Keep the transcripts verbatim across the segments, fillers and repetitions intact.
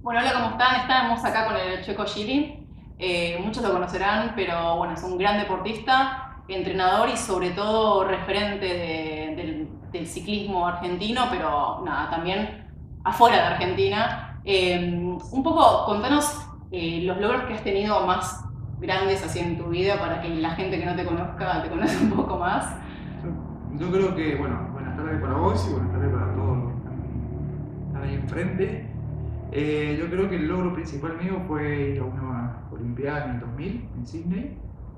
Bueno, hola, ¿cómo están? Estamos acá con el Checo Gili. Eh, muchos lo conocerán, pero bueno, es un gran deportista, entrenador y sobre todo referente de- del, del ciclismo argentino, pero nada, también afuera de Argentina. Eh, un poco, contanos eh, los logros que has tenido más grandes así en tu vida para que la gente que no te conozca te conozca un poco más. Yo, yo creo que, bueno, buenas tardes para vos y buenas tardes para todos los que están, están ahí enfrente. Eh, yo creo que el logro principal mío fue ir a una Olimpiada en el dos mil en Sydney.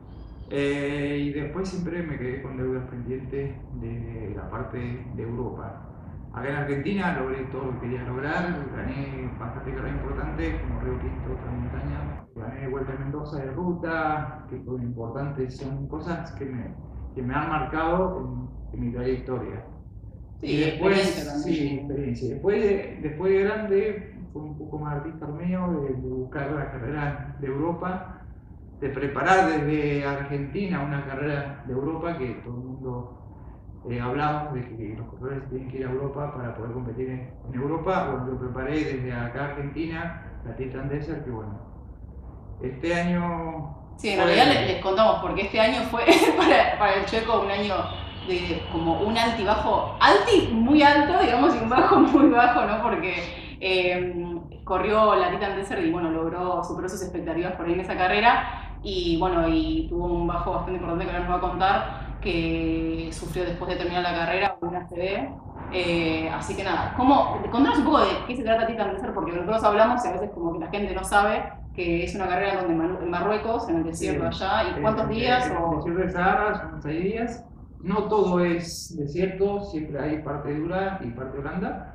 Eh, y después siempre me quedé con deudas pendientes de la parte de Europa. Acá en Argentina logré todo lo que quería lograr, gané bastante carreras importantes como Río Tinto, otra montaña, gané Vuelta a Mendoza de ruta, que fue importante, son cosas que me, que me han marcado en, en mi trayectoria. Y Sí, después, experiencia sí, también. experiencia. Después de, después de grande, fue un poco más artista mío de, de buscar la carrera de Europa, de preparar desde Argentina una carrera de Europa que todo el mundo eh, hablamos de que los corredores tienen que ir a Europa para poder competir en, en Europa. Bueno, lo preparé desde acá Argentina, la Titan Desert, que bueno, este año Sí, en realidad le- fue. les contamos porque este año fue para, para el Checo un año de como un altibajo, alti muy alto, digamos, y un bajo muy bajo, ¿no? Porque eh, corrió la Titan Desert y bueno, logró, superó sus expectativas por ahí en esa carrera y bueno, y tuvo un bajo bastante importante que ahora nos va a contar, que sufrió después de terminar la carrera una A C V. Eh, así que nada, ¿cómo, contanos un poco de qué se trata Titan Desert? Porque nosotros hablamos y a veces como que la gente no sabe que es una carrera donde en Marruecos, en el Sí, desierto allá, ¿y en, cuántos en- días? en el O... desierto de Sahara son seis días. No todo es desierto, siempre hay parte dura y parte blanda.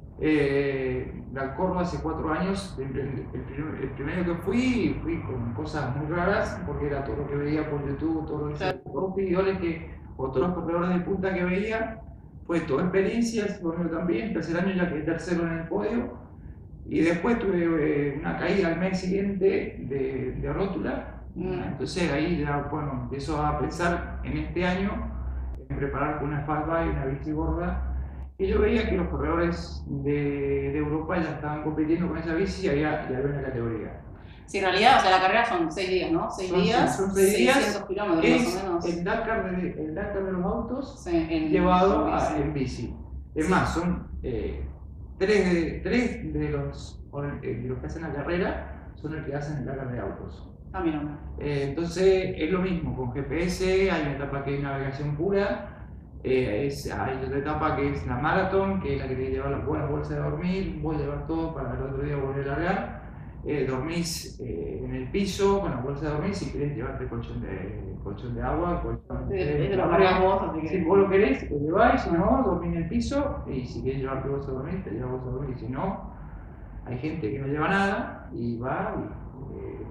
Eh, la corro hace cuatro años. El, el- el prim- el primero que fui, fui con cosas muy raras, porque era todo lo que veía por YouTube, todos los Claro. todos los videos que, o todos los corredores de punta que veía. Fue toda experiencia, lo mío también. Tercer año ya quedé tercero en el podio. Y después tuve eh, una caída al mes siguiente de, de rótula. Mm. Entonces ahí ya, bueno, empiezo a pensar en este año, en preparar con una fat bike, una bici gorda. Y yo veía que los corredores de, de Europa ya estaban compitiendo con esa bici y había, y había una categoría. Sí, en realidad, o sea, la carrera son seis días, ¿no? Seis Son, sí, días, son seis seiscientos días, kilómetros más es o menos. el Dakar de, el Dakar de los autos Sí, en, en llevado a- bici. en bici. Es Sí. más, son eh, tres, de, tres de, los, eh, de los que hacen la carrera son los que hacen el Dakar de autos. Ah, mira. Eh, entonces es lo mismo, con G P S hay una etapa que es navegación pura, eh, es, hay otra etapa que es la maratón, que es la que te lleva las buenas bolsas de dormir, vos llevar todo para el otro día volver a largar, eh, dormís eh, en el piso con la bolsa de dormir, si querés llevarte colchón de, colchón de agua, colchón Sí, de este lo cargas inflable. vos, así Si que. vos lo querés, lo lleváis, si no, dormís en el piso, y si querés llevarte bolsa de dormir, te llevas bolsa de dormir, y si no, hay gente que no lleva nada y va, y, eh,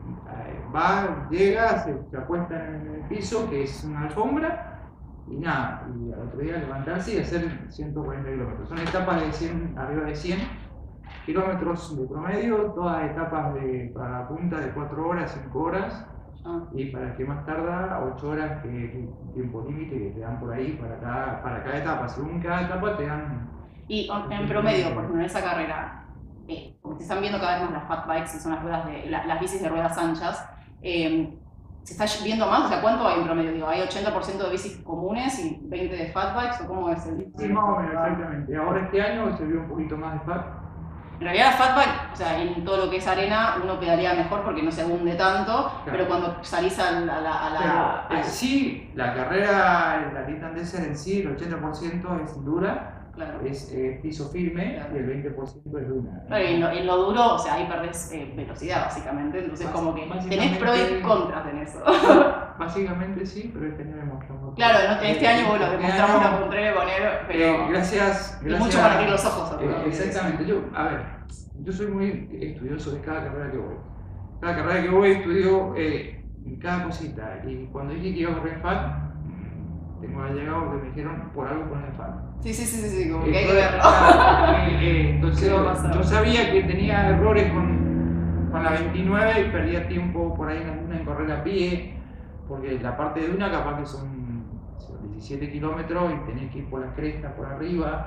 va, llega, se, se acuesta en el piso, que es una alfombra, y nada, y al otro día levantarse y hacer ciento cuarenta kilómetros. Son etapas de cien, arriba de cien kilómetros de promedio, todas etapas de, para punta de cuatro horas, cinco horas, Ah. y para el que más tarda, ocho horas, que es el tiempo límite que te dan por ahí para cada, para cada etapa. Según cada etapa te dan Y on- un en tiempo promedio, por límite. ejemplo, en esa carrera, eh, porque se están viendo cada vez más las fat bikes, que son las ruedas de, la- las bicis de ruedas anchas, eh, ¿se está viendo más? O sea, ¿cuánto hay en promedio? Digo, ¿hay ochenta por ciento de bicis comunes y veinte de fat bikes? ¿O cómo es el, Sí, más o menos, exactamente. Ahora este año se vio un poquito más de fat. en realidad la fat bike, o sea, en todo lo que es arena, uno pedalea mejor porque no se hunde tanto, pero Claro. cuando salís a la... A la, a la Pero en al- sí, la carrera, la Titan Desert en sí, el ochenta por ciento es dura, claro. es eh, piso firme, Claro. y el veinte por ciento es duna. Claro, y en lo, en lo duro, o sea, ahí perdés eh, velocidad, básicamente. Entonces, Bas- como que tenés pros y Básicamente, contras en eso. básicamente sí, pero este año demostramos. Claro, ¿no? En este año, bueno, Este demostramos lo año, contrario con él, pero. eh, gracias, Y gracias. mucho para abrir los ojos a eh, todo. exactamente, yo, a ver, yo soy muy estudioso de cada carrera que voy. Cada carrera que voy estudio eh, cada cosita. Y cuando dije que iba a correr fat, tengo llegado que me dijeron por algo con el fat. Sí, sí, sí, sí, sí, como que hay que Entonces, verlo. ah, eh, eh, entonces ¿Qué va a pasar? yo sabía que tenía errores con, con la veintinueve y perdía tiempo por ahí en la duna en correr a pie, porque la parte de duna capaz que son diecisiete kilómetros y tenés que ir por las crestas por arriba.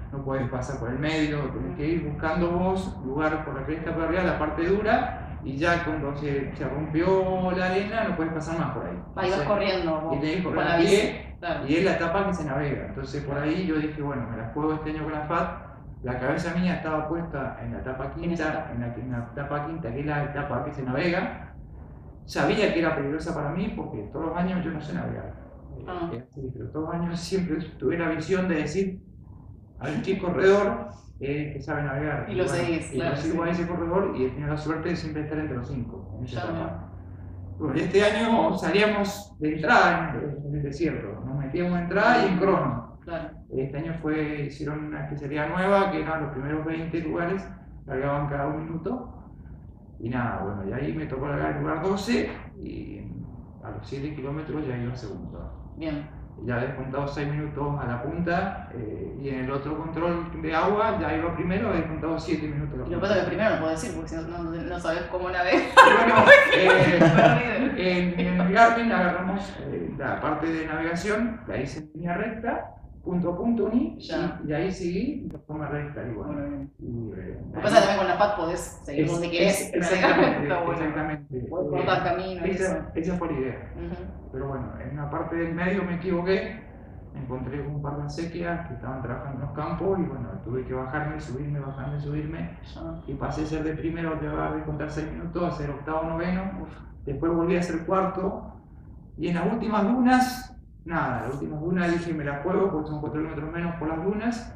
no puedes pasar por el medio, tenés que ir buscando vos lugar por la cresta para arriba, la parte dura, y ya cuando se, se rompió la arena no puedes pasar más por ahí. Ahí vas corriendo vos, y tenés que con correr la a bici. pie, Claro. y es la etapa que se navega. Entonces por ahí yo dije, bueno, me la juego este año con la F A T. La cabeza mía estaba puesta en la etapa quinta, en la, en la etapa quinta, que es la etapa que se navega. Sabía que era peligrosa para mí porque todos los años yo no sé navegar. Ah. Eh, así, pero todos los años siempre tuve la visión de decir, a ver qué corredor eh, que sabe navegar. Y lo bueno, seguís, y claro, lo sigo sí. a ese corredor y he tenido la suerte de siempre estar entre los cinco. En esa Ya, etapa. Bueno, este año salíamos de entrada en el, en el desierto, nos metíamos en entrada y en crono. Claro. Este año fue, hicieron una especialidad nueva que eran los primeros veinte lugares, largaban cada un minuto. Y nada, bueno, y ahí me tocó largar el lugar doce y a los siete kilómetros ya iba segundo. Bien. Ya había contado seis minutos a la punta eh, y en el otro control de agua ya iba primero, había contado siete minutos a la Y lo que punta. pasa es que primero no puedo decir porque si no, no, no sabes cómo navegar. Bueno, eh, en, en el Garmin agarramos eh, la parte de navegación, la hice en línea recta, punto a punto uní, Ya. y, y ahí seguí de forma recta igual. Bueno, Y, eh, lo que pasa es que también con la F A T podés seguir es- donde querés. es- exactamente, Está bueno. exactamente. Podés cortar camino y eso. Esa, esa fue la idea. Ujú. Pero bueno, en una parte del medio me equivoqué, me encontré con un par de acequias que estaban trabajando en los campos y bueno, tuve que bajarme, subirme, bajarme, subirme. Ya. Y pasé a ser de primero, llevar de contar seis minutos, a ser octavo, noveno. Después volví a ser cuarto. Y en las últimas dunas, nada, las últimas dunas dije me las juego porque son cuatro kilómetros menos por las dunas.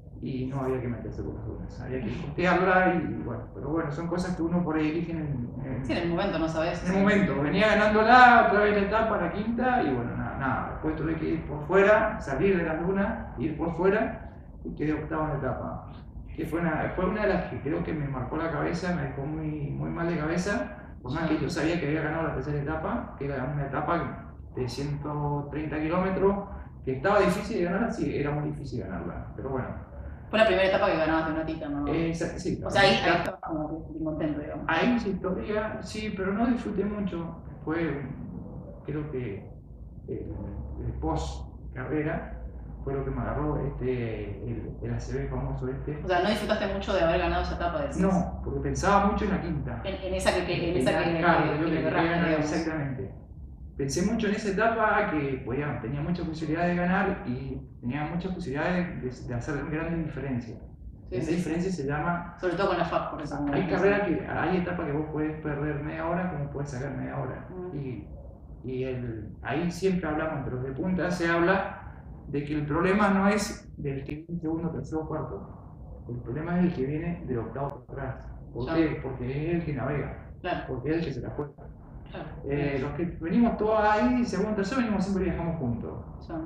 Y no había que meterse por las dunas, había que costearla y bueno, pero bueno, son cosas que uno por ahí elige en, en, Sí, en el momento no sabes. en el momento. Venía ganándola, otra vez la etapa, la quinta, y bueno, nada, nada. Después tuve que ir por fuera, salir de las dunas, ir por fuera y quedé octavo en la etapa. Que fue una, fue una de las que creo que me marcó la cabeza, me dejó muy, muy mal de cabeza, por más que yo sabía que había ganado la tercera etapa, que era una etapa de ciento treinta kilómetros, que estaba difícil de ganar, sí, era muy difícil ganarla, pero bueno. Fue la primera etapa que ganabas de una tita, ¿no? Eh, sí, O sea, ahí, ahí estabas como bien contento, digamos. ahí sí historia, sí, pero no disfruté mucho. Fue, creo que eh, el post carrera fue lo que me agarró este, el, el A C B famoso este. O sea, no disfrutaste mucho de haber ganado esa etapa, decís. No, porque pensaba mucho en la quinta. En, en esa que, que, en esa que, Claro, que, yo que que le quería agarraste, ganar, digamos. exactamente. Pensé mucho en esa etapa que podía, tenía muchas posibilidades de ganar y tenía muchas posibilidades de, de hacer grandes diferencias. Sí, Esa sí. diferencia se llama. Sobre todo con la F A T, por eso. como Hay decís. carreras que, hay etapas que vos podés perder media hora como puedes sacar media hora. Mm. Y, y el, ahí siempre hablamos, entre los de punta se habla de que el problema no es del que viene segundo, tercero, cuarto. El problema es el que viene de octavo para atrás. ¿Por Ya. qué? Porque es el que navega, Claro, porque es el que se la juega. claro. Eh, los que venimos todos ahí, segundo, tercero, venimos siempre viajamos juntos. Ya.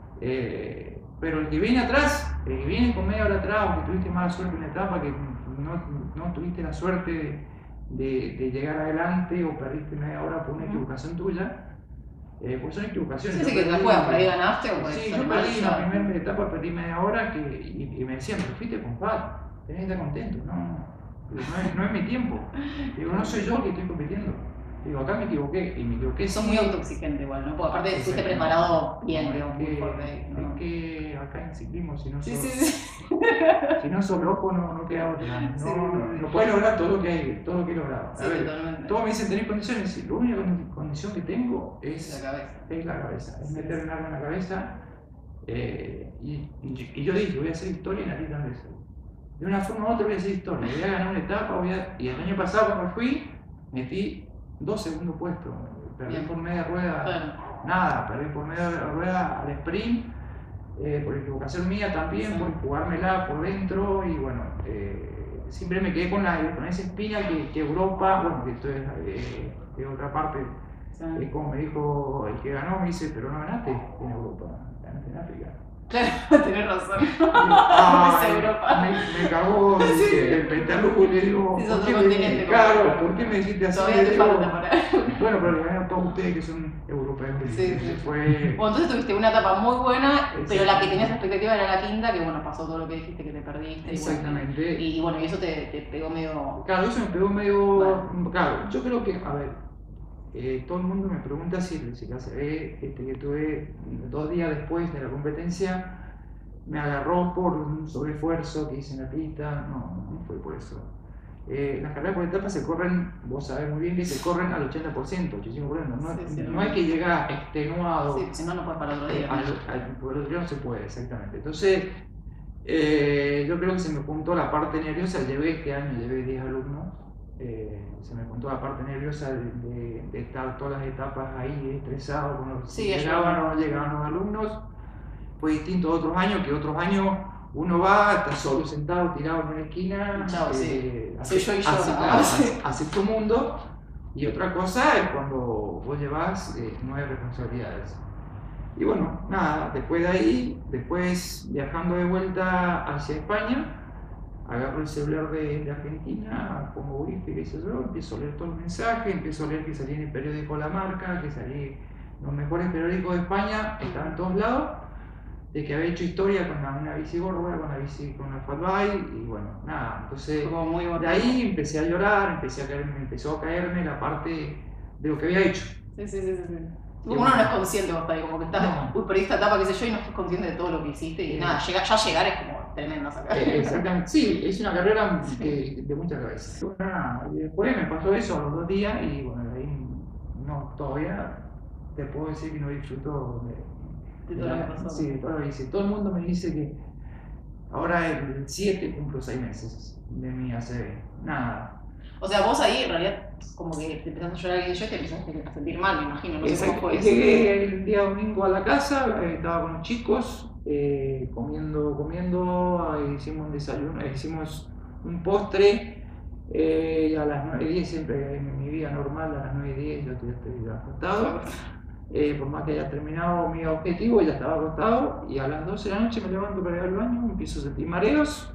Eh, pero el que viene atrás, el que viene con media hora atrás, o que tuviste mala suerte en una etapa, que no, no tuviste la suerte de, de, de llegar adelante o perdiste media hora por una Ujú. equivocación tuya, eh, pues son equivocaciones. Sí, sí, Yo que te la perdí- juegas, por ahí ganaste o por ahí Sí, sale yo mal, perdí en ya. la primera etapa, perdí media hora que, y, y me decían, pero fuiste con F A T, tenés que estar contento. No, no, es, no es mi tiempo. Digo, no soy yo el que estoy compitiendo. Digo, acá me equivoqué y me equivoqué. Sos sí. muy autoexigente igual, ¿no? Porque aparte fuiste Exacto. preparado bien, No, digamos, es muy que- fuerte. ¿no? Es que acá en ciclismo, si no Sí, sos, sí, sí. si no sos loco, no, no queda otra. No, Sí, no, sí, no, sí. no puedes lograr todo lo que hay, todo lo que he logrado. A Sí, ver, totalmente. todos me dicen tener condiciones, y la única condi- condición que tengo La es, cabeza. es la cabeza, es meter el arma en la cabeza. Eh, y, y, y yo dije, voy a hacer historia en la Tita Anderson. De una forma u otra voy a hacer historia, voy a ganar una etapa, voy a... y el año pasado cuando fui, metí dos segundos puestos, perdí Bien. por media rueda. Claro. Nada, perdí por medio de la rueda al sprint, eh, por equivocación mía también, Sí. por jugármela por dentro y bueno, eh, siempre me quedé con, la, con esa espina que, que Europa, bueno, que esto es eh, de otra parte, Sí. es como me dijo el que ganó, me dice, pero no ganaste en Europa, ganaste en África. Claro, tenés razón. Ay, Es Europa. me, me cagó dije, el pentalujo y le digo, Sí, es ¿por otro qué continente, me, como- claro, ¿por qué me dijiste así? Todavía Le te digo, falta para. bueno, pero le ganaron todos ustedes que son europeos. Sí, sí. Fue, Bueno, entonces tuviste una etapa muy buena, pero Exacto. la que tenías expectativa era la quinta, que bueno, pasó todo lo que dijiste que te perdiste. y bueno, Exactamente. Y, y bueno, y eso te, te pegó medio. Claro, eso me pegó medio. Bueno. Claro, yo creo que, a ver, eh, todo el mundo me pregunta si, si la A C B, este, que tuve dos días después de la competencia, me agarró por un sobreesfuerzo que hice en la pista, no, no fue por eso. Eh, las carreras por etapas se corren, vos sabés muy bien que se corren al ochenta por ciento, ochenta y cinco por ciento, no, Sí, sí, no no. hay que llegar extenuado. Sí, si no, no puedes para otro eh, día. al, al, por el otro día no se puede, exactamente. Entonces, eh, yo creo que se me juntó la parte nerviosa, llevé este año, llevé diez alumnos, eh, se me juntó la parte nerviosa de, de, de estar todas las etapas ahí estresado, con los, Sí, si llegaban o no llegaban los alumnos. Fue distinto a otros años, que otros años uno va, está solo sentado, tirado en una esquina, Chao, sí. eh, Soy hace, yo y yo, hace, ¿no? claro, hace- hace tu mundo. Y otra cosa es cuando vos llevas eh, nueve responsabilidades. Y bueno, nada, después de ahí, después viajando de vuelta hacia España, agarro el celular de, de Argentina, pongo wifi, qué sé yo, empiezo a leer todos los mensajes, empiezo a leer que salía en el periódico La Marca, que salía en los mejores periódicos de España, estaban en todos lados, de que había hecho historia con la, una bici gorda, con la bici con la fat bike, y bueno, nada, entonces Como muy de ahí empecé a llorar, empecé a caerme, empezó a caerme la parte de lo que había hecho. Sí, sí, sí, sí. Como uno no es consciente, vos ahí, como que estás, No. uy, perdí esta etapa, qué sé yo, y no estás consciente de todo lo que hiciste, y Eh, nada, llega, ya llegar es como tremendo sacar. Eh, exactamente, sí, es una carrera que, de mucha cabeza. Bueno, nada, y después me pasó eso a los dos días y bueno, de ahí no, todavía te puedo decir que no disfruto de, De todo lo que pasó. Sí, de todo lo que hice. Todo el mundo me dice que ahora el siete cumplo seis meses de mi A C V. Nada. O sea, vos ahí en realidad como que te empezaste a llorar y yo y te empezaste a sentir mal, me imagino, no sé cómo fue eso. Llegué el día domingo a la casa, eh, estaba con los chicos, eh, comiendo, comiendo, eh, hicimos un desayuno, eh, hicimos un postre, eh, a las nueve y diez, siempre en mi vida normal, a las nueve y diez yo ya estoy acostado. Eh, por más que haya terminado mi objetivo, ya estaba acostado, y a las doce de la noche me levanto para ir al baño, empiezo a sentir mareos.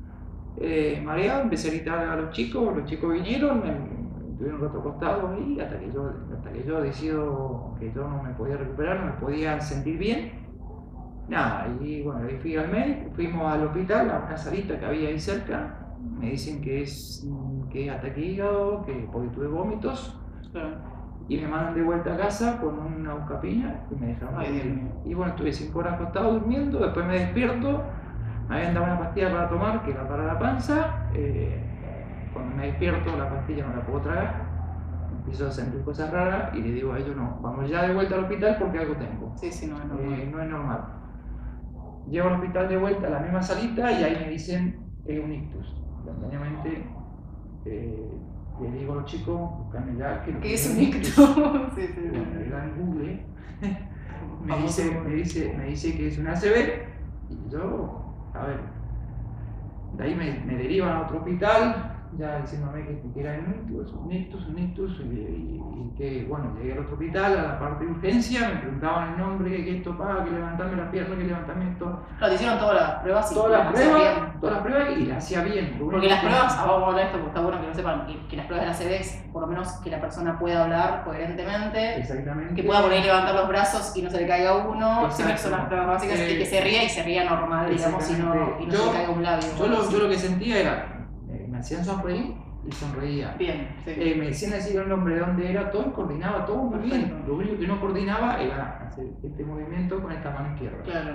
Eh, mareado, empecé a gritar a los chicos, los chicos vinieron, me, estuvieron un rato acostados ahí, hasta que, yo, hasta que yo decido que yo no me podía recuperar, no me podía sentir bien. Nada, y bueno, ahí fui al médico, fuimos al hospital, a una salita que había ahí cerca, me dicen que es, que es ataque hígado, que porque tuve vómitos, Claro. y me mandan de vuelta a casa con una buscapina y me dejaron Ay, Dios dormir. mío. Y bueno, estuve cinco horas acostado durmiendo, después me despierto. Me habían dado una pastilla para tomar que era para la panza. Eh, cuando me despierto, la pastilla no la puedo tragar. Empiezo a sentir cosas raras y le digo a ellos: no, vamos ya de vuelta al hospital porque algo tengo. Sí, sí, no es normal. Eh, no es normal. Llego al hospital de vuelta a la misma salita y ahí me dicen que es un ictus. Instantáneamente eh, le digo a los chicos: buscame ya que ¿Qué es un ictus? Sí, sí, Bueno, sí. en Google me Famoso dice, Google. me, dice, me dice que es una A C V y yo, a ver, de ahí me, me derivan a otro hospital, ya diciéndome que, que era un ictus, un ictus, un ictus, y, y, y que, bueno, llegué al otro hospital, a la parte de urgencia, me preguntaban el nombre, que esto paga, que levantarme las piernas, que levantarme esto. Claro, te hicieron todas las pruebas y Todas las hacías pruebas, bien. todas las pruebas y las hacía bien. Lo Porque único las que- pruebas, ah, vamos a hablar de esto porque está bueno que lo sepan, que, que las pruebas de la A C V es por lo menos que la persona pueda hablar coherentemente, Exactamente. que pueda por ahí levantar los brazos y no se le caiga uno, Exacto. siempre son las pruebas básicas, Eh, y que se ría y se ría normal, digamos, y no, y no Yo- se le caiga un labio. Yo lo, yo lo que sentía era, eh, me hacían sonreír y sonreía. Bien, sí. Eh, me decían decir el nombre de dónde era, todo coordinaba todo muy bien. Perfecto. Lo único que no coordinaba era hacer este movimiento con esta mano izquierda. Claro.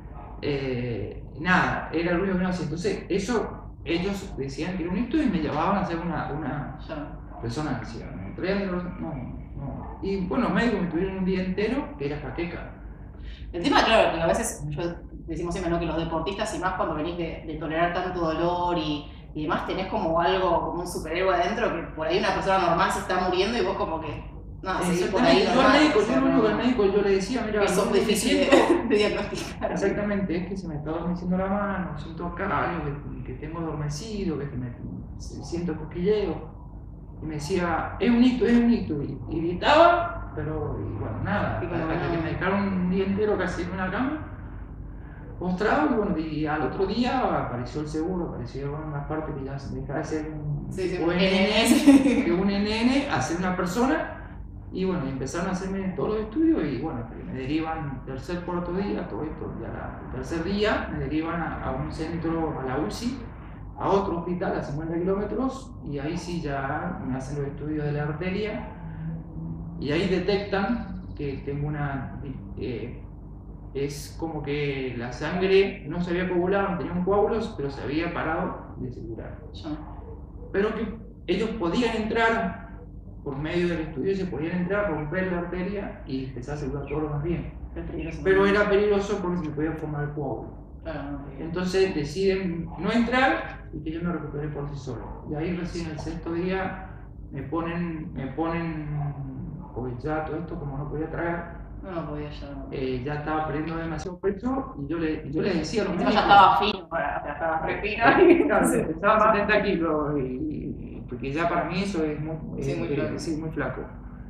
Eh, nada, era lo único que no hacía. Entonces, eso, ellos decían que era un ictus y me llevaban a hacer una, una Ya. resonancia. Me traían los- no, no. Y bueno, los médicos me tuvieron un día entero que era jaqueca. El tema, claro, que a veces yo decimos siempre, ¿no?, que los deportistas, y más cuando venís de, de tolerar tanto dolor y, y demás, tenés como algo, como un superhéroe adentro, que por ahí una persona normal se está muriendo y vos como que, nada, seguís por ahí Exactamente. Yo al normal. médico, o sea, yo lo único que al no- médico yo le decía, mira, Eso lo es único que difícil siento- de, de diagnosticar. Exactamente, es que se me está adormeciendo la mano, siento acá algo que, que tengo adormecido, que se me, siento cosquilleo. Y me decía, es un hito, es un hito. Y, y gritaba, pero y bueno, nada. Y como Hasta no. que me dejaron un día entero casi en una cama, postrado. Y bueno, y al otro día apareció el seguro, apareció una parte que ya se dejaba de ser un Sí, sí, O N N, sí. que un N N a ser una persona. Y bueno, y empezaron a hacerme todos los estudios y bueno, me derivan tercer, cuarto día, todo esto, ya la- el tercer día me derivan a, a un centro, a la U C I, a otro hospital a cincuenta kilómetros y ahí sí ya me hacen los estudios de la arteria y ahí detectan que tengo una, eh, es como que la sangre no se había coagulado, no tenían coágulos, pero se había parado de circular. Pero que ellos podían entrar por medio del estudio, se podían entrar, romper la arteria y empezar a circular todo lo más bien. Pero era peligroso porque se podía formar el coágulo. Entonces deciden no entrar y que yo me recuperé por sí solo. Y ahí recién el sexto día me ponen, me ponen, porque ya todo esto como no podía tragar, no, no podía ya. Eh, ya estaba perdiendo demasiado pecho y yo le, yo le decía a los médicos. Ya estaba fino, ya estaba re fino. Claro, estaba setenta kilos, y, y, porque ya para mí eso es muy, sí, eh, muy, eh, sí, muy flaco.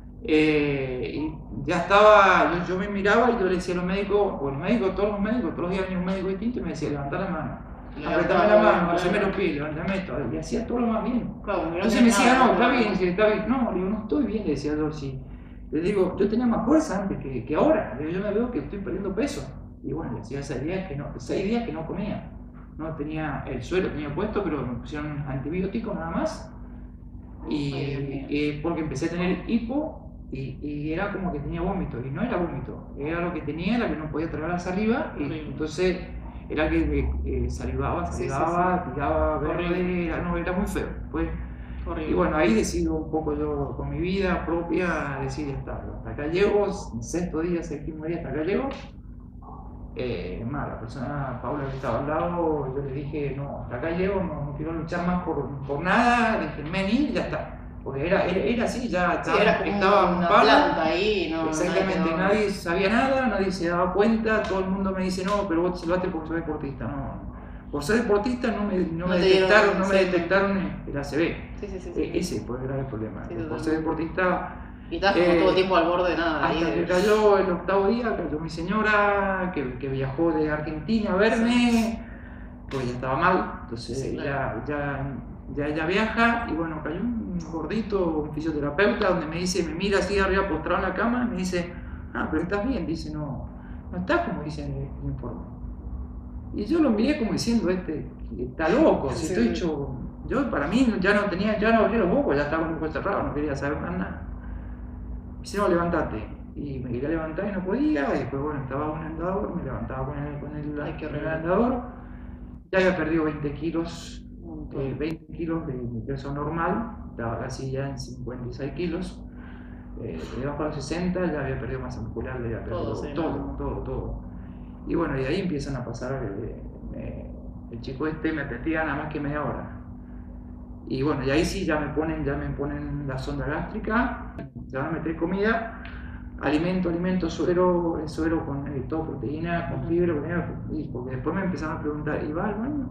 Eh, y ya estaba, yo, yo me miraba y yo le decía a los médicos, o los médicos, todos los médicos, todos los días venía un médico distinto y me decía, levanta la mano, apretame la mano, haceme los pies, levantame esto, y hacía todo lo más bien. Claro, entonces me decía, no, está bien, sí, está bien, no, digo, no estoy bien, le decía yo, sí. Le digo, yo tenía más fuerza antes que, que ahora, le digo, yo me veo que estoy perdiendo peso. Y bueno, le decía seis días que no, seis días que no comía, no tenía, el suelo tenía puesto, pero me pusieron antibióticos nada más. Y, y porque empecé a tener hipo y, y era como que tenía vómito, y no era vómito, era lo que tenía, era que no podía tragar la saliva, y entonces era que eh, salivaba, salivaba, sí, sí, sí. tiraba verde, era, no, era muy feo. Pues, y bueno, ahí decido un poco yo con mi vida propia, decir, hasta, hasta acá llego, sexto día, séptimo día, hasta acá llego. Eh, más, la persona, Paula, que estaba al lado, yo le dije, no, hasta acá llego, no, no quiero luchar más por, por nada, déjenme ir y ya está. Porque era, era, era así, ya estaba, sí, era como estaba una palo, planta ahí, no, exactamente, nadie, nadie sabía nada, nadie se daba cuenta, todo el mundo me dice, no, pero vos te salvaste porque sos deportista, no. Por ser deportista no me, no no me detectaron, dieron, no me detectaron el A C V. Sí, sí, sí, eh, sí. Ese fue el grave problema. Sí, por ser deportista. Y estás como eh, todo el tiempo al borde de nada. Hasta ahí, que cayó el octavo día, cayó mi señora, que, que viajó de Argentina a verme, sí. Pues ya estaba mal, entonces sí, claro. ya, ya, ya ella viaja y bueno, cayó un gordito, un fisioterapeuta, donde me dice, me mira así arriba postrado en la cama y me dice, ah, pero estás bien, dice, no, no estás como dice en el informe. Y yo lo miré como diciendo, este, está loco, si sí. estoy hecho, yo para mí ya no tenía, ya no abrí los ojos, ya estaba con el ojo cerrado, no quería saber más nada. Me dice, no, levantate. Y me quería levantar y no podía, y después bueno, estaba con el andador, me levantaba con el, con el, Ay, con el andador, ya había perdido veinte kilos, eh, veinte kilos de mi peso normal, estaba casi ya en cincuenta y seis kilos, eh, debajo de los sesenta, ya había perdido masa muscular, ya había perdido todo, sí, todo, no. todo, todo. Y bueno, y ahí empiezan a pasar, eh, eh, el chico este me atendía nada más que media hora. Y bueno, y ahí sí ya me ponen, ya me ponen la sonda gástrica, ya me meten comida, alimento, alimento, suero, suero con eh, todo, proteína, con fibra, y porque después me empezaron a preguntar, ¿y va al baño?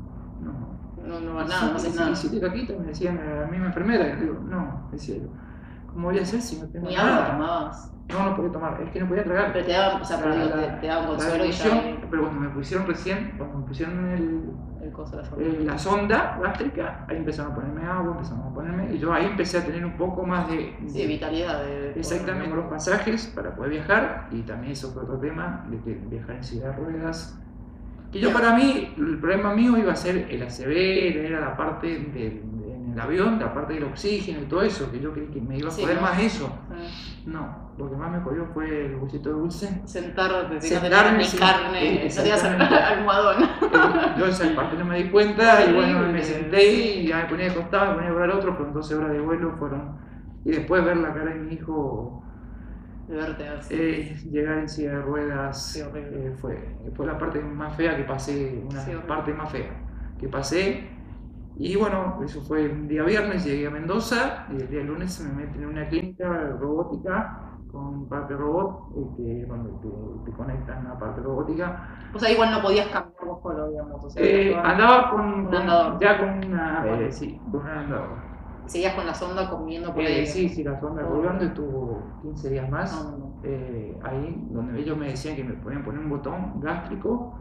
No. No, no va nada, no haces nada. ¿Y si te caquita? Me decían a la misma enfermera, y digo, no, decía yo, ¿cómo voy a hacer si no tengo ni nada? Ni agua tomabas. No, no podía tomar, es que no podía tragar. Pero te daban, o sea, pero la, te, te daban con suero y ya... ya... Pero cuando me pusieron recién, cuando me pusieron el, el coso, la, sonda. El, la sonda gástrica, ahí empezaron a ponerme agua, empezaron a ponerme, y yo ahí empecé a tener un poco más de... Sí, de vitalidad. De, de exactamente, los pasajes para poder viajar, y también eso fue otro tema, de que viajar en silla de ruedas. Que yo para mí, el problema mío iba a ser el A C V, era la parte de, de, en el avión, la parte del oxígeno y todo eso, que yo creí que me iba a joder sí, ¿no? más eso. Sí. No, lo que más me jodió fue el huesito de dulce. Sentarte, sentarme ni carne, no te ibas a almohadón. Yo esa parte no me di cuenta y bueno, me senté y ya me ponía de costado, me ponía a ver al otro, fueron doce horas de vuelo, fueron... Y después ver la cara de mi hijo... De verte así. Eh, llegar en silla de ruedas sí, eh, fue, fue la parte más fea que pasé, una sí, parte más fea que pasé. Y bueno, eso fue el día viernes, llegué a Mendoza y el día lunes me metí en una clínica robótica con parte robot, eh, que, bueno, te, te conectan a la parte robótica. O sea, igual no podías cambiar vos solo, digamos. O sea, eh, andaba con, con, ya con una, bueno. eh, sí, con un andador. ¿Seguías con la sonda comiendo por ahí? Eh, sí, sí, la sonda colgando estuvo quince días más. No, no. Eh, ahí donde ellos me decían que me podían poner un botón gástrico,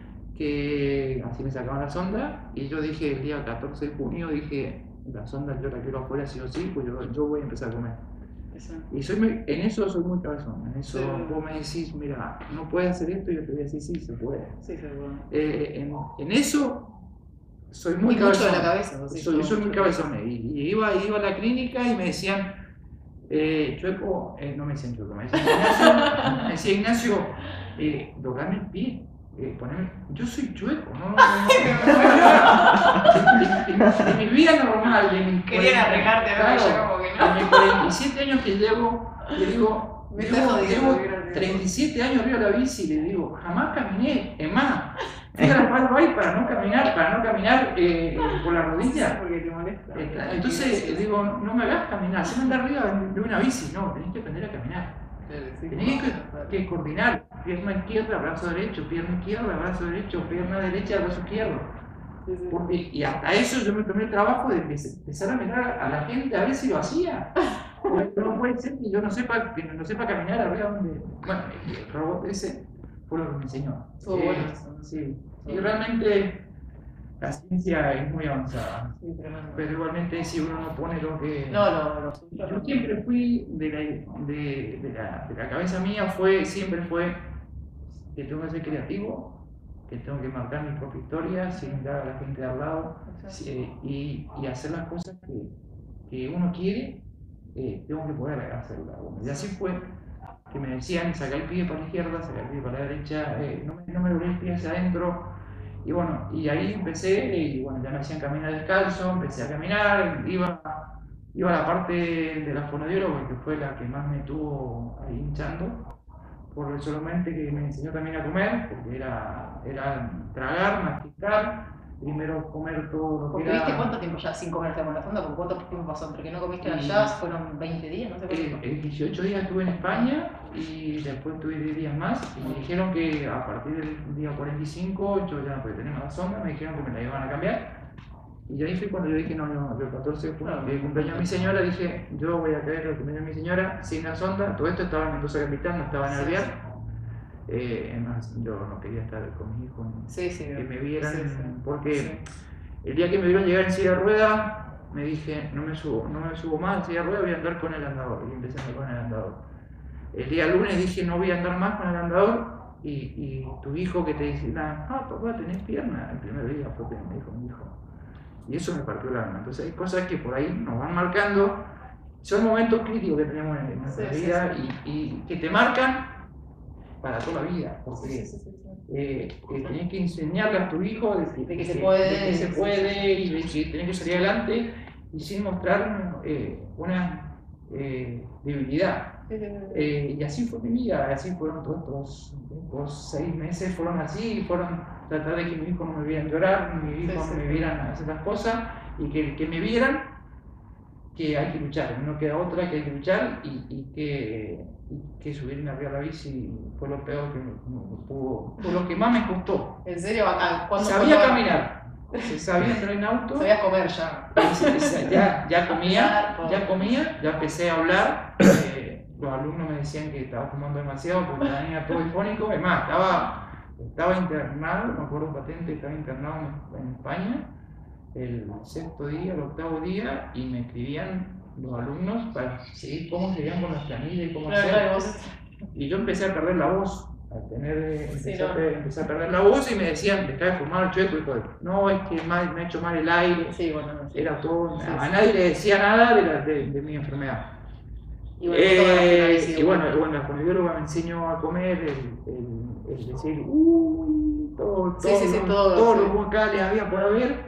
que así me sacaban la sonda, y yo dije el día catorce de junio, dije, la sonda yo la quiero afuera sí o sí, pues yo, yo voy a empezar a comer. Sí. Y soy muy, en eso soy muy cabezón, en eso sí. Vos me decís, mira, no puedes hacer esto, y yo te voy a decir, sí, se puede. Sí, se puede. Eh, en, en eso soy muy y cabezón. Mucho de la cabeza, sí, soy, soy muy cabezón. Y, y iba, iba a la clínica y me decían, eh, Chueco, eh, no me decían Chueco, me decían Ignacio, me decía Ignacio, eh, doblarme el pie, eh, ponerme, yo soy chueco, ¿no? De mi vida normal, de mi Querían arreglarte, ¿no? claro, Yo como que no. de mis cuarenta y siete años que llevo, le digo, Me llevo, estás jodiendo, llevo gracias. treinta y siete años arriba de la bici, le digo, jamás caminé, es más, fui a la Paraguay para no caminar, para no caminar eh, por la rodilla. Porque te molesta. Eh, Entonces, le digo, no me hagas caminar, haceme andar arriba de una bici, no, tenés que aprender a caminar. Tenés que, que coordinar, pierna izquierda, brazo derecho, pierna izquierda, brazo derecho, pierna derecha, brazo izquierdo. Sí, sí. Porque, y hasta eso yo me tomé el trabajo de empezar a mirar a la gente a ver si lo hacía. Porque no puede ser que yo no sepa, que no sepa caminar arriba donde. Bueno, el robot ese fue lo que me enseñó. Estuvo Eh, bueno eso, ¿no? Sí, y realmente la ciencia es muy avanzada. Sí, tremendo. Pero igualmente si uno no pone lo que... No, no, no. Yo siempre fui, de la, de, de, la, de la cabeza mía fue, siempre fue que tengo que ser creativo, que tengo que marcar mi propia historia sin dar a la gente de al lado eh, y, y hacer las cosas que, que uno quiere, eh, tengo que poder hacerlas. Bueno, y así fue que me decían sacar el pie para la izquierda, sacar el pie para la derecha, eh, no, me, no me doblé el pie hacia adentro. Y bueno, y ahí empecé, y bueno, ya me hacían caminar descalzo, empecé a caminar, iba, iba a la parte de la fonodióloga, que fue la que más me tuvo ahí hinchando, por solamente que me enseñó también a comer, porque era, era tragar, masticar, primero comer todo lo que Porque era... viste cuánto tiempo ya sin comerte con la fonda, ¿por cuánto tiempo pasó? Entre que no comiste allá, fueron veinte días, no sé Eh, cuánto. eh, dieciocho días estuve en España y después estuve diez días más y me dijeron que a partir del día cuarenta y cinco yo ya no podía tener más sonda, me dijeron que me la iban a cambiar y ahí fue cuando yo dije no, no, el catorce de junio, el cumpleaños de mi señora, dije yo voy a caer el cumpleaños de mi señora sin la sonda, todo esto estaba en Mendoza Capital, no estaba en Alvear. Eh, además, yo no quería estar con mi hijo, Sí, sí, que me vieran, sí, sí. porque Sí. el día que me vieron llegar en silla de ruedas, me dije, no me subo, no me subo más en silla de ruedas, voy a andar con el andador, y empecé a andar con el andador. El día lunes dije, no voy a andar más con el andador, y, y tu hijo que te dice, ah, papá, tenés pierna, el primer día fue que me dijo mi hijo. Y eso me partió el alma. Entonces hay cosas que por ahí nos van marcando, son momentos críticos que tenemos en nuestra Sí, sí, vida sí. Y, y que te marcan para toda la vida, porque Sí, sí, sí, sí. eh, eh, tenés que enseñarle a tu hijo de que, De que se puede, de que se sí, puede sí, y de que tenés que salir adelante y sin mostrar eh, una eh, debilidad. Sí, sí, sí. Eh, y así fue mi vida, así fueron todos estos, estos seis meses, fueron así, fueron tratar de que mi hijo no me vieran llorar, ni mi hijo Sí, sí, no me sí. vieran hacer las cosas y que, que me vieran que hay que luchar, no queda otra que hay que luchar y, y que, y que subirme arriba a la bici fue lo peor que me, me pudo, fue lo que más me costó. En serio, bacán. ¿Cuándo Sabía fue? caminar, sabía entrar en auto, Sabías comer ya. ya, ya comía, ya comía, ya empecé a hablar. Eh, los alumnos me decían que estaba fumando demasiado porque tenía todo difónico. Es más, estaba, estaba internado, me acuerdo patente, estaba internado en, en España el sexto día, el octavo día, y me escribían los alumnos para seguir cómo seguían con las planillas y cómo Claro, hacer. claro, vos- Y yo empecé a perder la voz, al tener, eh, Sí, empecé, no. a, per- empecé a perder la voz y me decían, deja de fumar el chueco, hijo de... No, es que mal, me ha hecho mal el aire, Sí, bueno, no, sí. era todo, Sí, a sí. nadie le decía nada de, la, de, de mi enfermedad. Y bueno, ¿cuándo ganaste la Eh, bici de y bueno, vuelta? bueno, la fonoaudióloga me enseñó a comer, el, el, el decir, uy, todo, Sí, todo, sí, sí, lo- todo, todos sí. los vocales había por haber.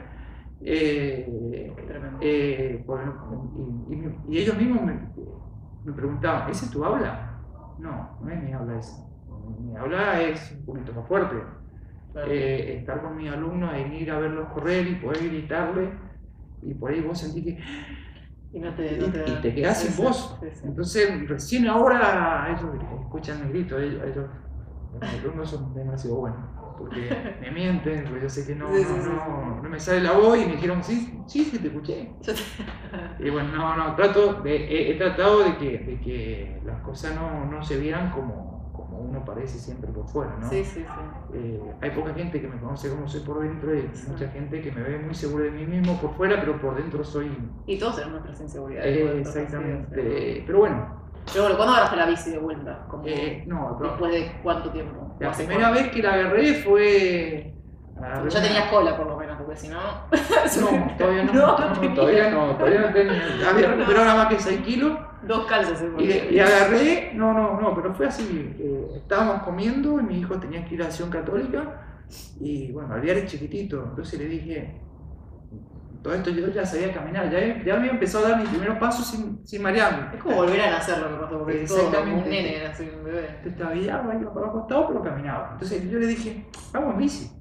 Eh, Tremendo. eh, por- y, y- y ellos mismos me, me preguntaban, ¿ese es tu habla? No, no es mi habla esa. Mi habla es un poquito más fuerte. Claro. Eh, estar con mis alumnos, en ir a verlos correr y poder gritarle, y por ahí vos sentís que Y no te, y, no te, y te quedás sí, sin sí, voz. sí, sí. Entonces, recién ahora ellos escuchan el grito, ellos, ellos los alumnos son demasiado buenos, porque me mienten, porque yo sé que no, Sí, sí, no, sí, no, sí. no me sale la voz y me dijeron, sí, sí, sí, te escuché. Yo te- Y bueno, no, no, trato de, he, he tratado de que, de que las cosas no, no se vieran como, como uno parece siempre por fuera, ¿no? Sí, sí, sí. Eh, hay poca gente que me conoce como soy por dentro y mucha gente que me ve muy seguro de mí mismo por fuera, pero por dentro soy... Y todos tenemos nuestras inseguridades. Eh, por dentro, exactamente. sí, sí. Pero bueno, Pero bueno, ¿cuándo agarraste la bici de vuelta? Como, eh, no, no. ¿después de cuánto tiempo? ¿O La hace primera cuánto? vez que la agarré fue... agarré Ya una- tenías cola por lo menos, porque porque si no... No, todavía no, no, no, tenía. todavía no, todavía no tenía. Había recuperado nada más que seis kilos. Dos calzas se Y, y agarré, no, no, no, pero fue así. Eh, estábamos comiendo y mi hijo tenía que ir a Acción Católica. Y bueno, Alvear es chiquitito, entonces le dije, todo esto yo ya sabía caminar, ya, ya había empezado a dar mis primeros pasos sin, sin marearme. Es como volver a nacer lo que pasó, porque es todo como un nene, así un bebé. Entonces trabajaba, iba para el costado, pero caminaba. Entonces yo le dije, vamos en bici.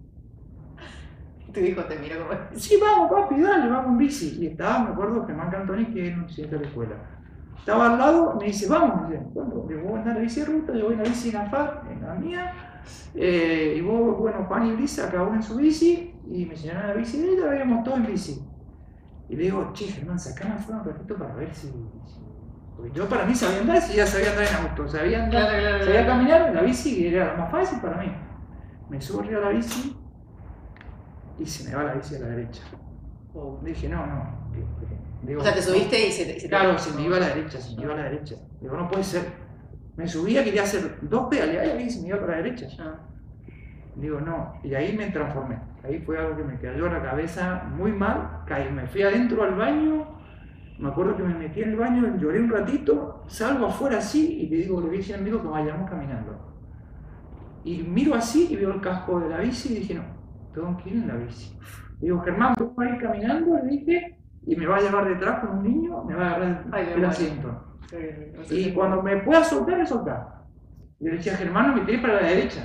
Y tu hijo te mira como... Sí, vamos, papi, dale, vamos en bici. Y estaba, me acuerdo, Germán Cantoni, que es nutricionista de la escuela. Estaba al lado, me dice, vamos, me dice, bueno, yo voy a andar en la bici de ruta, yo voy en la bici en la F A R, en la mía, eh, y vos, bueno, Juan y Brisa, cada uno en su bici, y me enseñaron la bici de ella, la veíamos todos en bici. Y le digo, che, Germán, sacame afuera un ratito para ver si, si... Porque yo para mí sabía andar, si ya sabía andar en auto, sabía andar, Claro, claro, sabía claro. caminar en la bici, era lo más fácil para mí. Me subo arriba a la bici, y se me va la bici a la derecha. Oh. Dije, no, no. Digo, O sea, te subiste y se te... y se te- claro, se me iba a la derecha, se me iba a la derecha. Digo, no puede ser. Me subía, quería hacer dos pedaleadas y se me iba para la derecha. Ah. Digo, no. Y ahí me transformé. Ahí fue algo que me cayó a la cabeza muy mal. Caí, me fui adentro al baño. Me acuerdo que me metí en el baño, lloré un ratito, salgo afuera así y le digo, le dije al amigo que vayamos caminando. Y miro así y veo el casco de la bici y dije, no, tengo que ir en la bici. Digo, Germán, ¿puedo ir caminando? Le dije, y me va a llevar detrás con un niño, me va a agarrar Ay, el, qué el bueno. asiento. Sí, no sé Y si- cuando me pueda soltar, me soltar. Y le decía, Germán, no me tiré para la derecha.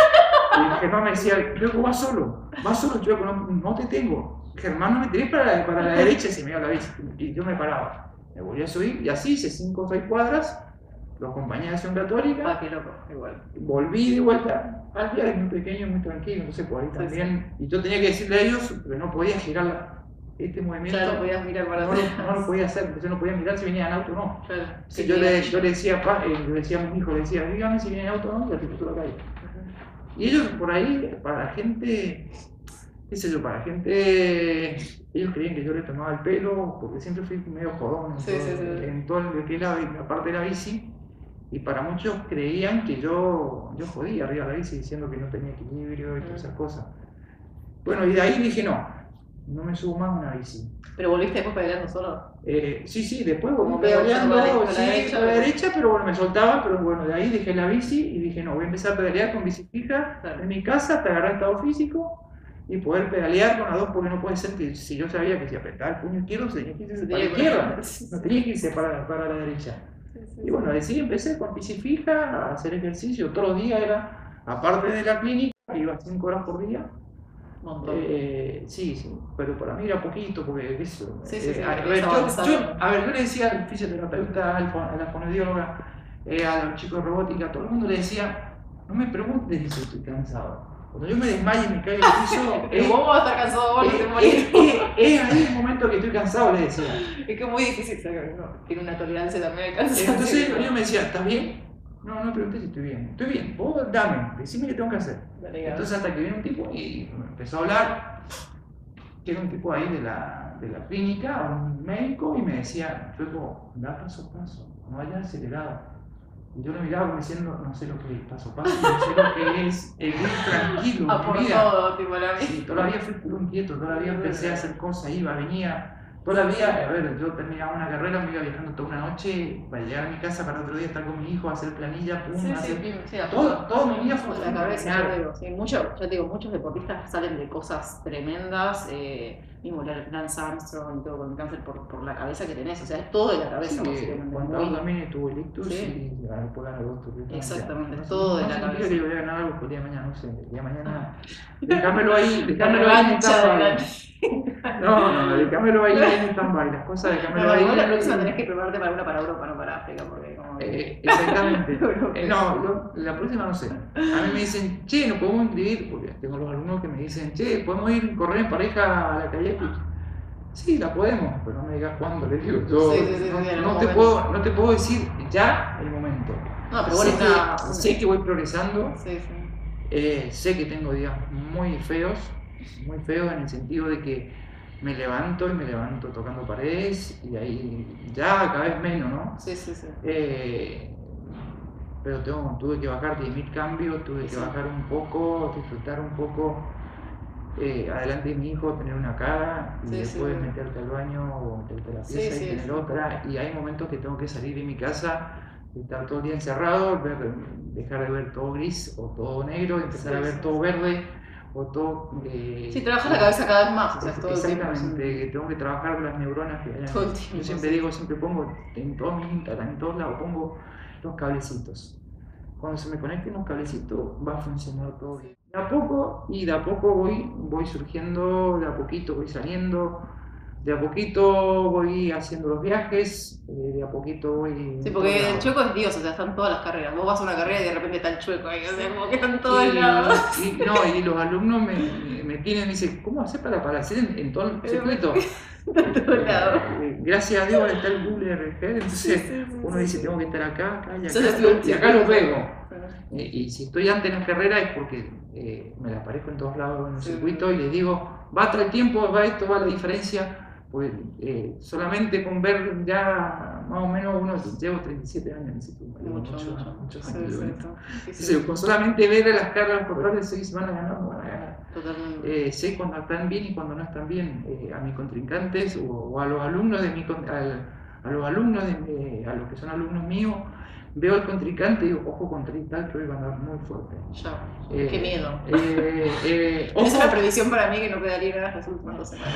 Y Germán me decía, Chueco, vas solo, vas solo, Chueco, no, no te tengo. Germán, no me tiré para la, para la derecha y se me iba la bici. Y yo me paraba. Me volví a subir y así hice cinco o seis cuadras. Los acompañé a Acción Católica. Ah, qué loco, igual. Volví de vuelta. Alvear es muy pequeño, muy tranquilo, entonces por ahí Sí, también. Y yo tenía que decirle a ellos que no podía girar la- este movimiento. Claro, no podías mirar para no, atrás. lo, no lo podía hacer, entonces no podía mirar si venía en auto o no. Claro. Si Sí, yo, le, sí. yo le decía, pa, eh, le decía a mi hijo, le decía, dígame si viene en auto o no, y la tipo la calle. Y ellos por ahí, para la gente, qué sé yo, para la gente, ellos creían que yo le tomaba el pelo, porque siempre fui medio jodón en Sí, todo, sí, sí. en todo lo que era la parte de la bici. Y para muchos creían que yo, yo jodía arriba de la bici diciendo que no tenía equilibrio y todas esas cosas. Bueno, y de ahí dije, no, no me subo más a una bici. Pero volviste después pedaleando solo. Eh, sí, sí, después Como volví medio pedaleando, por la- por la sí, derecha, por la pero- derecha, pero bueno, me soltaba, pero bueno, de ahí dejé la bici y dije, no, voy a empezar a pedalear con bici fija Claro. en mi casa hasta agarrar estado físico y poder pedalear con las dos, porque no puede ser que si yo sabía que si apretaba el puño izquierdo se tenía que irse Se para la tenía que- izquierda, Sí, sí. no tenía que irse para, para la derecha. Sí, sí, Y bueno, así empecé con bici fija a hacer ejercicio todos los días, era, aparte de la clínica, iba cinco horas por día. Un montón. Eh, sí, sí, pero para mí era poquito, porque eso. Sí, sí, sí, eh, a, porque ver, estaba yo, avanzado. yo- a ver, yo le decía al fisioterapeuta, al fo- a la fonodióloga, eh, a los chicos de robótica, a todo el mundo le decía, no me preguntes si estoy cansado. Cuando yo me desmaye y me caigo al piso, Pero es, vos vas a estar cansado vos, no te es, morís. es- es- es ahí el momento que estoy cansado, le decía. Es que es muy difícil sacar, ¿no? Tiene una tolerancia también al cansancio. Entonces yo me decía, ¿estás bien? No, no me preguntes si estoy bien. Estoy bien, vos dame, decime qué tengo que hacer. Dale, Entonces hasta que viene un tipo y me empezó a hablar, que era un tipo ahí de la, de la clínica, un médico, y me decía, Chueco, da paso a paso, no vayas acelerado. Y yo lo miraba como diciendo, no sé lo que es paso a paso, no sé lo que es el ir tranquilo a en por mi vida. todo, tipo la vida. Sí, todavía fui puro inquieto, todavía empecé a hacer cosas, iba, venía. Todavía, a ver, yo terminaba una carrera, me iba viajando toda una noche para llegar a mi casa para otro día estar con mi hijo, hacer planilla, pum, Sí, hacer... sí, sí, a Todo, todo mi vida fue la cabeza, caminar. ya te digo, sí, mucho, ya te digo, muchos deportistas salen de cosas tremendas, eh, mismo Lance Armstrong y todo con el cáncer por, por la cabeza que tenés, o sea, es todo de la cabeza, Sí, básicamente, Juan muy- Carlos también tuvo el ictus Sí. y ganó por ganar agosto. Exactamente, no sé, todo de no la significa cabeza. que yo voy a ganar algo por el día de mañana, no sé, el día de mañana. Déjamelo ahí, la déjamelo ahí en revancha de stand-by. la... No, no, no, déjamelo ahí en stand-by, las cosas No, déjamelo no, ahí. igual la próxima tenés que prepararte para una para Europa, no para África, porque como... Eh, exactamente. Europeo. Eh, no, yo, la próxima no sé. A mí me dicen, che, no podemos inscribir, porque tengo los alumnos que me dicen, che, podemos ir a correr en pareja a la calle. Sí, la podemos, pero no me digas cuándo, le digo. Yo Sí, sí, sí, no, sí, en no algún te momento. puedo, no te puedo decir ya el momento. No, pero bueno, sé, una... que, sé que voy progresando, Sí, sí. eh, sé que tengo días muy feos, muy feos en el sentido de que me levanto y me levanto tocando paredes y ahí ya cada vez menos, ¿no? Sí, sí, sí. Eh, pero tengo, tuve que bajar diez mil cambios, tuve que Sí. bajar un poco, disfrutar un poco eh, adelante de mi hijo tener una cara y Sí, después sí. meterte al baño o meterte a la Sí, pieza y sí, tener sí. otra. Y hay momentos que tengo que salir de mi casa, estar todo el día encerrado, ver, dejar de ver todo gris o todo negro, empezar Sí, a ver sí, todo sí. verde o todo... eh, Sí, trabajas la eh, cabeza cada vez más, o sea, es- todo el tiempo. Es exactamente, que un... tengo que trabajar las neuronas que Todo el hayan. Yo tiempo, siempre sí. digo, siempre pongo en todos mis Instagram, en todos lados, pongo los cablecitos. Cuando se me conecten los cablecitos va a funcionar todo bien. Sí. De a poco, y de a poco voy, voy surgiendo, de a poquito voy saliendo, de a poquito voy haciendo los viajes, eh, de a poquito voy Sí, en todos porque el lados. chueco es Dios, o sea, están todas las carreras. Vos vas a una carrera y de repente está el chueco ahí, o sea, como que están todos lados. Y, y, no, y los alumnos me, me, me tienen, me dicen, ¿cómo hacer para aparecer en, en todo el circuito? Está en todos lados. Eh, gracias a Dios ahora está el Google R G, entonces Sí, sí, sí, uno sí, dice, sí. tengo que estar acá, acá y Yo ya acá, estuve en y acá los circuito. veo. Eh, y si estoy antes en la carrera es porque eh, me la aparezco en todos lados en el Sí, circuito y les digo, va a el tiempo, va esto, va la diferencia. Pues eh, solamente con ver ya más o menos unos, llevo treinta y siete años en el circuito, mucho, muchos, mucho. muchos Sí, años. sí, Sí, sí. sí, sí. Con solamente ver a las cargas corporales si van a ganar o van a ganar. Totalmente. Eh, sé cuando están bien y cuando no están bien. Eh, a mis contrincantes o, o a los alumnos de mi, al, a los alumnos de, eh, a los que son alumnos míos, veo al contrincante y digo, ojo contrincante que hoy va a andar muy fuerte. Ya. Eh, Qué miedo. Eh, eh, Es ojo. una previsión para mí que no quedaría nada las últimas dos semanas.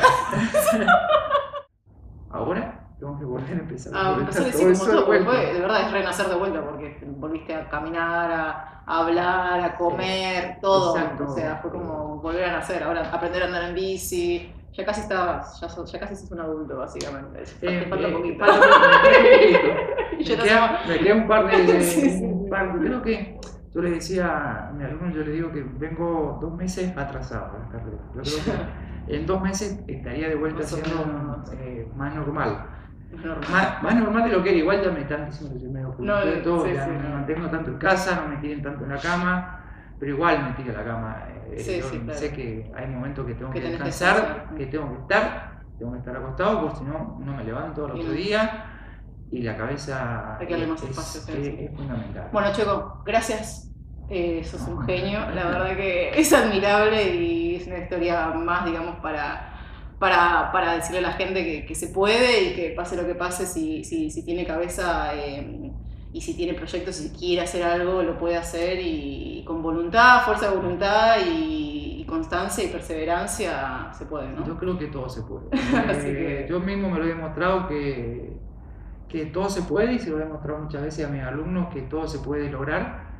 Ahora tengo que volver a empezar. Ah, empezar todo sí, como eso de todo, porque vuelta. fue, de verdad es renacer de vuelta, porque volviste a caminar, a, a hablar, a comer, todo. Exacto. O sea, fue como volver a nacer, ahora aprender a andar en bici. Ya casi estabas, ya, sos- ya casi sos un adulto, básicamente. Te Eh, falta eh, poquito. falta poquito. Y yo Me no queda, me queda un par de. Sí, sí. Un par, creo que yo le decía a mi alumno, yo le digo que vengo dos meses atrasado en la carrera. Yo creo que en dos meses estaría de vuelta Más o siendo menos. eh, más normal. Normal. Más, más normal de lo que era, igual ya me están diciendo que soy medio No, completo, sí, ya sí, no me no. mantengo tanto en casa, no me tienen tanto en la cama, pero igual me tiro a la cama. Eh, Sí, yo sí, claro. sé que hay momentos que tengo Que que tenés que descansar, descansar. que tengo que estar, tengo que estar acostado, porque si no, no me levanto al Y otro no. día y la cabeza Hay que darle es, más espacio, es, sí, es- sí. es fundamental. Bueno, Checo, gracias. Eh, sos un No, genio. La verdad que es admirable y es una historia más, digamos, para, para, para decirle a la gente que, que se puede y que pase lo que pase, si, si, si tiene cabeza eh, y si tiene proyectos, si quiere hacer algo, lo puede hacer y, y con voluntad, fuerza de voluntad y, y constancia y perseverancia se puede, ¿no? Yo creo que todo se puede. Así Eh, que- Yo mismo me lo he demostrado que, que todo se puede y se lo he demostrado muchas veces a mis alumnos que todo se puede lograr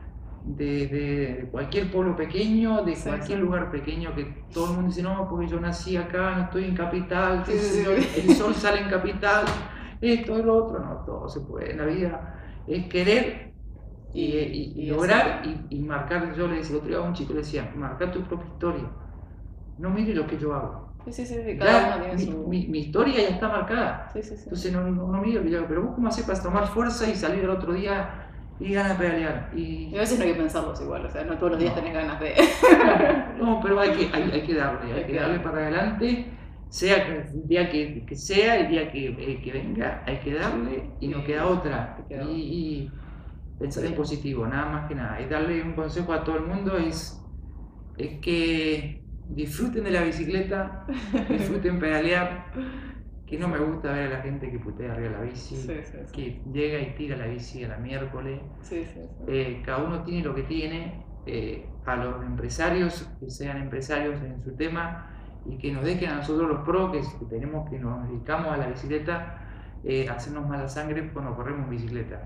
desde cualquier pueblo pequeño, de Sí, cualquier sí. lugar pequeño, que todo el mundo dice, no, porque yo nací acá, no estoy en capital, Sí, sí, sí. el sol sale en capital, esto y lo otro, no, todo se puede. En la vida es querer y, Y- y- y y lograr y, y marcar. Yo le decía, otro día a un chico le decía, marcar tu propia historia, no mire lo que yo hago. Sí, sí, sí, sí, cada Ya, uno tiene mi, su... mi- mi historia ya está marcada. Sí, sí, sí. Entonces no, no, no mire lo que yo hago. Pero vos cómo haces para tomar fuerza y salir al otro día y ganas de pedalear. Y, Y a veces no hay que pensarlos igual, o sea, no todos los días No. tenés ganas de... no, pero hay que, hay, hay que darle, hay, Hay que que darle darle. para adelante, sea que- el día que, que sea, el día que, eh, que venga, hay que darle y no Sí, queda otra. no queda Y, y pensar en Sí. positivo, nada más que nada. Y darle un consejo a todo el mundo es, es que disfruten de la bicicleta, disfruten pedalear, que no me gusta ver a la gente que putea arriba de la bici, Sí, sí, sí. que llega y tira la bici a la miércoles. Sí, sí, sí. Eh, cada uno tiene lo que tiene. Eh, a los empresarios, que sean empresarios en su tema y que nos dejen a nosotros los pros, que, que tenemos que nos dedicamos a la bicicleta, eh, hacernos mala sangre cuando corremos bicicleta.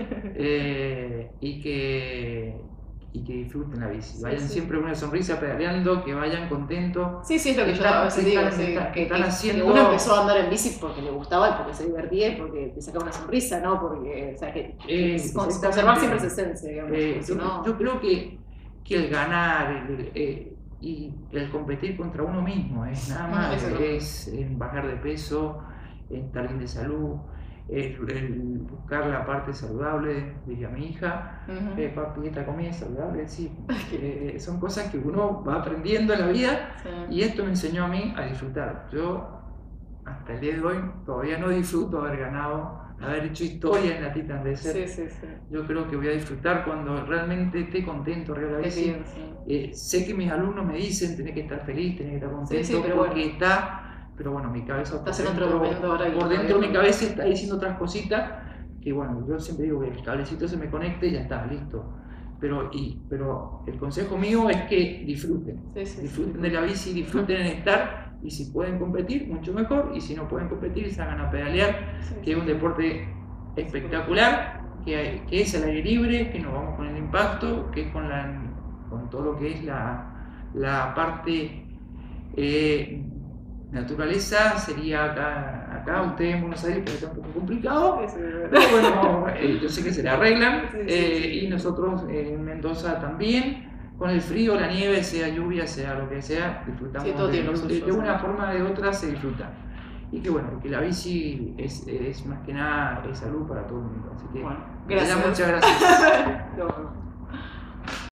Eh, y, que, y que disfruten la bici, Sí, vayan sí. siempre con una sonrisa pedaleando, que vayan contentos. Sí, sí, es lo que yo Están- a veces que digo, están- sí, están- que, están que- haciendo- que uno empezó a andar en bici porque le gustaba y porque se divertía y porque te sacaba una sonrisa, ¿no? Porque, o sea, que, que Eh, con- exactamente. conservar siempre esa esencia, digamos. Eh, porque si yo, no- yo creo que, que el ganar el- eh, y el competir contra uno mismo es nada No, más, eso no. es en bajar de peso, en estar bien de salud, el, el buscar la parte saludable, diría mi hija, Ujú. eh, papi, esta comida es saludable, sí, eh, son cosas que uno va aprendiendo en la vida Sí. y esto me enseñó a mí a disfrutar. Yo hasta el día de hoy todavía no disfruto haber ganado haber hecho historia en la Titan Desert. Sí, sí, sí. Yo creo que voy a disfrutar cuando realmente esté contento arriba de la Qué bici. bien, sí. Eh, sé que mis alumnos me dicen, tenés que estar feliz, tenés que estar contento, Sí, sí, pero porque bueno. está, pero bueno, mi cabeza por Estás en otro dentro, momento ahora y por todavía dentro de mi no. cabeza está diciendo otras cositas, que bueno, yo siempre digo que el cablecito se me conecte y ya está, listo. Pero, y, pero el consejo mío es que disfruten, Sí, sí, disfruten sí. de la bici, disfruten en estar, y si pueden competir, mucho mejor, y si no pueden competir, salgan a pedalear, Sí, que es un deporte espectacular, que, que es el aire libre, que nos vamos con el impacto, que es con, la, con todo lo que es la, la parte eh, naturaleza, sería acá, acá ustedes en Buenos Aires, pero está un poco complicado, Sí, sí, sí. pero bueno, eh, yo sé que se le arreglan, Sí, sí, eh, sí. y nosotros eh, en Mendoza también, con el frío, la nieve, sea lluvia, sea lo que sea, disfrutamos Sí, todo de, tiene lo de, suyo, de una sí. forma o de otra se disfruta. Y que bueno, que la bici es, es más que nada es salud para todo el mundo. Así que Bueno, desde ya gracias. muchas gracias. Nos vemos.